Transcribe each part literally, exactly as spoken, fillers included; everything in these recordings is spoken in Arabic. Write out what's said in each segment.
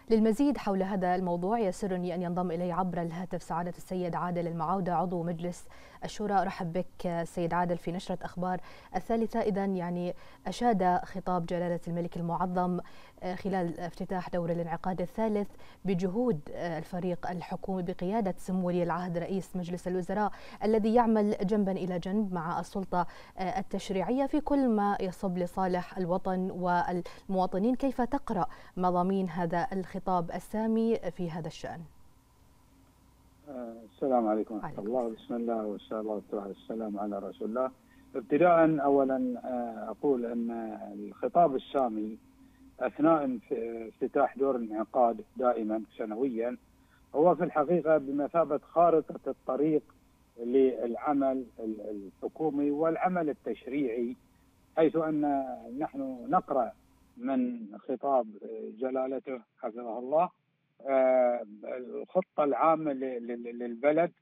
للمزيد حول هذا الموضوع يسرني أن ينضم إلي عبر الهاتف سعادة السيد عادل المعودة عضو مجلس الشورى. أرحب بك سيد عادل في نشرة أخبار الثالثة. إذن يعني أشاد خطاب جلالة الملك المعظم خلال افتتاح دور الانعقاد الثالث بجهود الفريق الحكومي بقيادة سمو ولي العهد رئيس مجلس الوزراء الذي يعمل جنبا إلى جنب مع السلطة التشريعية في كل ما يصب لصالح الوطن والمواطنين. كيف تقرأ مضامين هذا الخطاب السامي في هذا الشأن؟ السلام عليكم ورحمة الله. بسم الله والصلاة والسلام على رسول الله. ابتداء أولا أقول أن الخطاب السامي أثناء افتتاح دور الانعقاد دائما سنويا هو في الحقيقة بمثابة خارطة الطريق للعمل الحكومي والعمل التشريعي، حيث أن نحن نقرأ من خطاب جلالته حفظه الله الخطة العامة للبلد،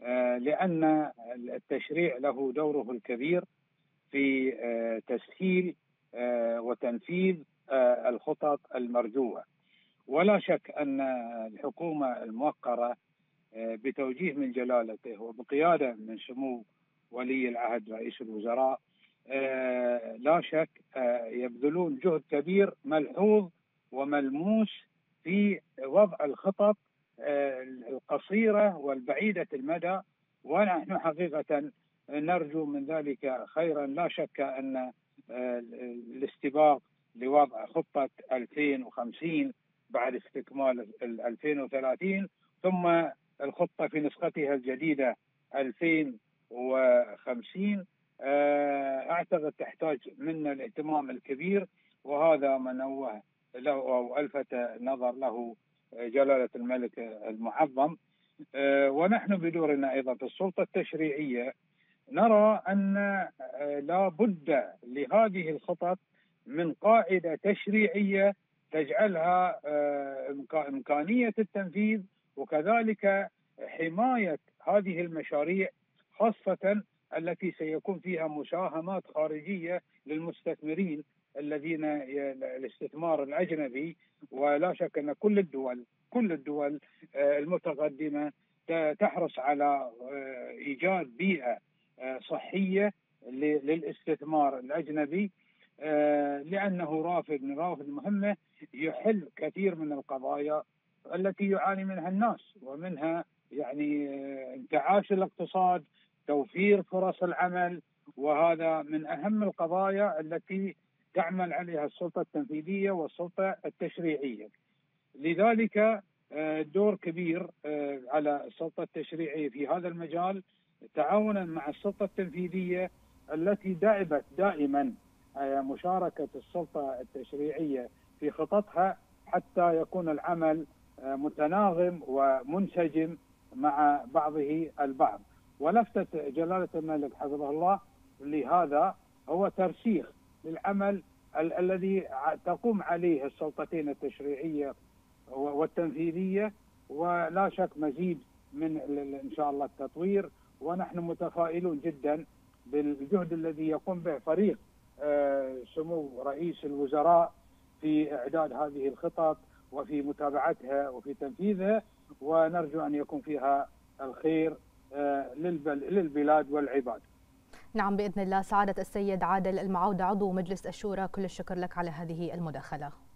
لأن التشريع له دوره الكبير في تسهيل وتنفيذ الخطط المرجوة. ولا شك أن الحكومة الموقرة بتوجيه من جلالته وبقيادة من سمو ولي العهد رئيس الوزراء لا شك يبذلون جهد كبير ملحوظ وملموس في وضع الخطط القصيرة والبعيدة المدى، ونحن حقيقة نرجو من ذلك خيرا. لا شك أن الاستباق لوضع خطة ألفين وخمسين بعد استكمال ألفين وثلاثين، ثم الخطة في نسختها الجديدة ألفين وخمسين أعتقد تحتاج منا الاهتمام الكبير، وهذا ما نوه له أو ألفت نظر له جلالة الملك المعظم. ونحن بدورنا أيضا في السلطة التشريعية نرى أن لا بد لهذه الخطط من قاعدة تشريعية تجعلها إمكانية التنفيذ، وكذلك حماية هذه المشاريع خاصة التي سيكون فيها مساهمات خارجية للمستثمرين الذين الاستثمار الأجنبي. ولا شك أن كل الدول كل الدول المتقدمة تحرص على إيجاد بيئة صحية للاستثمار الأجنبي، لأنه رافد من روافد المهمة يحل كثير من القضايا التي يعاني منها الناس، ومنها يعني انتعاش الاقتصاد، توفير فرص العمل، وهذا من أهم القضايا التي تعمل عليها السلطة التنفيذية والسلطة التشريعية. لذلك دور كبير على السلطة التشريعية في هذا المجال تعاونا مع السلطة التنفيذية التي دأبت دائما مشاركة السلطة التشريعية في خططها حتى يكون العمل متناغم ومنسجم مع بعضه البعض. ولفتت جلالة الملك حفظه الله لهذا هو ترسيخ للعمل ال الذي تقوم عليه السلطتين التشريعية والتنفيذية، ولا شك مزيد من إن شاء الله التطوير. ونحن متفائلون جدا بالجهد الذي يقوم به فريق سمو رئيس الوزراء في إعداد هذه الخطط وفي متابعتها وفي تنفيذها، ونرجو أن يكون فيها الخير للبلاد والعباد. نعم بإذن الله. سعادة السيد عادل المعودة عضو مجلس الشورى، كل الشكر لك على هذه المداخلة.